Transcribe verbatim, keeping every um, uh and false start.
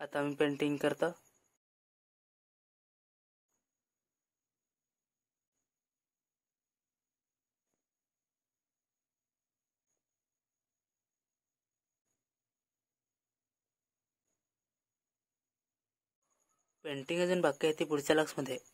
आता मी पेंटिंग करतो. पेंटिंग अजून बाकी आहे ती पुढच्या लक्समध्ये.